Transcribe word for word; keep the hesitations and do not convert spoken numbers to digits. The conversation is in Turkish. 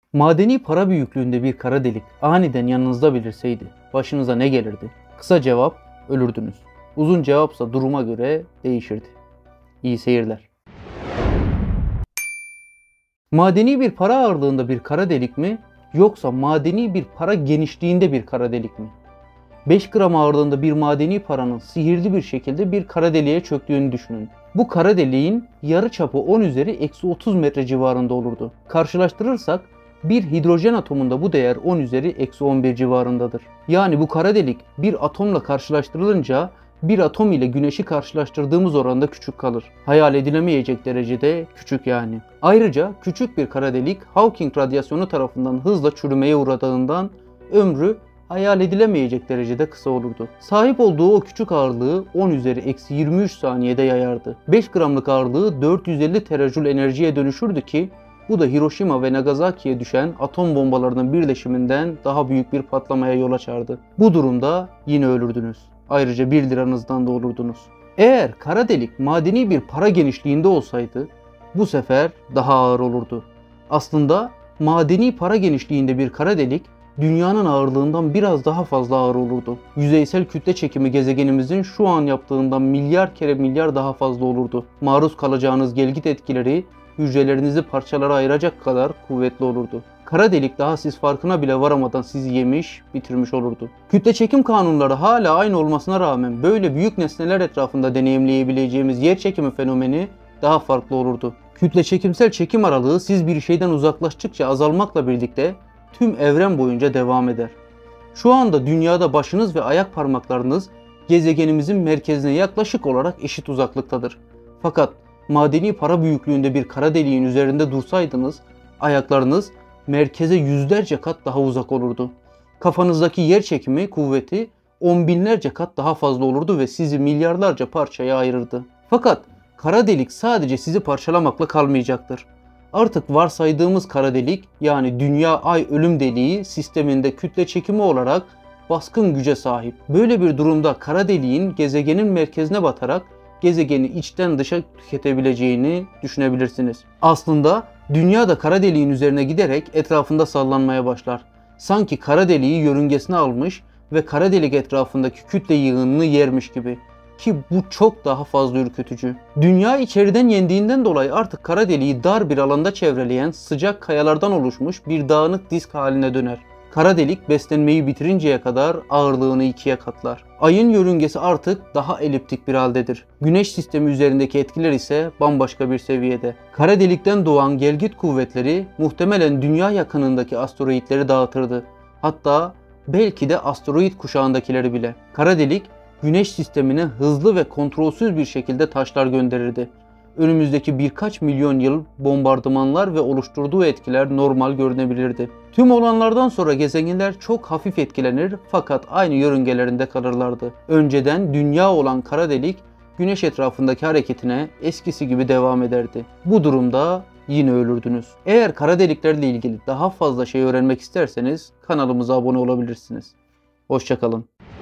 Madeni para büyüklüğünde bir kara delik aniden yanınızda belirseydi başınıza ne gelirdi? Kısa cevap, ölürdünüz. Uzun cevapsa duruma göre değişirdi. İyi seyirler. Madeni bir para ağırlığında bir kara delik mi, yoksa madeni bir para genişliğinde bir kara delik mi? beş gram ağırlığında bir madeni paranın sihirli bir şekilde bir kara deliğe çöktüğünü düşünün. Bu kara deliğin yarıçapı on üzeri eksi otuz metre civarında olurdu. Karşılaştırırsak bir hidrojen atomunda bu değer on üzeri eksi on bir civarındadır. Yani bu kara delik bir atomla karşılaştırılınca bir atom ile güneşi karşılaştırdığımız oranda küçük kalır. Hayal edilemeyecek derecede küçük yani. Ayrıca küçük bir kara delik Hawking radyasyonu tarafından hızla çürümeye uğradığından ömrü hayal edilemeyecek derecede kısa olurdu. Sahip olduğu o küçük ağırlığı on üzeri eksi yirmi üç saniyede yayardı. beş gramlık ağırlığı dört yüz elli terajül enerjiye dönüşürdü ki bu da Hiroşima ve Nagasaki'ye düşen atom bombalarının birleşiminden daha büyük bir patlamaya yol açardı. Bu durumda yine ölürdünüz. Ayrıca bir liranızdan da olurdunuz. Eğer kara delik madeni bir para genişliğinde olsaydı bu sefer daha ağır olurdu. Aslında madeni para genişliğinde bir kara delik dünyanın ağırlığından biraz daha fazla ağır olurdu. Yüzeysel kütle çekimi gezegenimizin şu an yaptığından milyar kere milyar daha fazla olurdu. Maruz kalacağınız gelgit etkileri hücrelerinizi parçalara ayıracak kadar kuvvetli olurdu. Kara delik daha siz farkına bile varamadan sizi yemiş, bitirmiş olurdu. Kütle çekim kanunları hala aynı olmasına rağmen böyle büyük nesneler etrafında deneyimleyebileceğimiz yer çekimi fenomeni daha farklı olurdu. Kütle çekimsel çekim aralığı siz bir şeyden uzaklaştıkça azalmakla birlikte tüm evren boyunca devam eder. Şu anda dünyada başınız ve ayak parmaklarınız gezegenimizin merkezine yaklaşık olarak eşit uzaklıktadır. Fakat madeni para büyüklüğünde bir kara deliğin üzerinde dursaydınız ayaklarınız merkeze yüzlerce kat daha uzak olurdu. Kafanızdaki yer çekimi kuvveti on binlerce kat daha fazla olurdu ve sizi milyarlarca parçaya ayırırdı. Fakat kara delik sadece sizi parçalamakla kalmayacaktır. Artık varsaydığımız kara delik yani dünya ay ölüm deliği sisteminde kütle çekimi olarak baskın güce sahip. Böyle bir durumda kara deliğin gezegenin merkezine batarak gezegeni içten dışa tüketebileceğini düşünebilirsiniz. Aslında dünya da kara deliğin üzerine giderek etrafında sallanmaya başlar. Sanki kara deliği yörüngesine almış ve kara delik etrafındaki kütle yığınını yermiş gibi. Ki bu çok daha fazla ürkütücü. Dünya içeriden yendiğinden dolayı artık kara deliği dar bir alanda çevreleyen sıcak kayalardan oluşmuş bir dağınık disk haline döner. Kara delik beslenmeyi bitirinceye kadar ağırlığını ikiye katlar. Ayın yörüngesi artık daha eliptik bir haldedir. Güneş sistemi üzerindeki etkiler ise bambaşka bir seviyede. Kara delikten doğan gelgit kuvvetleri muhtemelen dünya yakınındaki asteroidleri dağıtırdı. Hatta belki de asteroid kuşağındakileri bile. Kara delik Güneş sistemine hızlı ve kontrolsüz bir şekilde taşlar gönderirdi. Önümüzdeki birkaç milyon yıl bombardımanlar ve oluşturduğu etkiler normal görünebilirdi. Tüm olanlardan sonra gezegenler çok hafif etkilenir fakat aynı yörüngelerinde kalırlardı. Önceden dünya olan kara delik Güneş etrafındaki hareketine eskisi gibi devam ederdi. Bu durumda yine ölürdünüz. Eğer kara deliklerle ilgili daha fazla şey öğrenmek isterseniz kanalımıza abone olabilirsiniz. Hoşça kalın.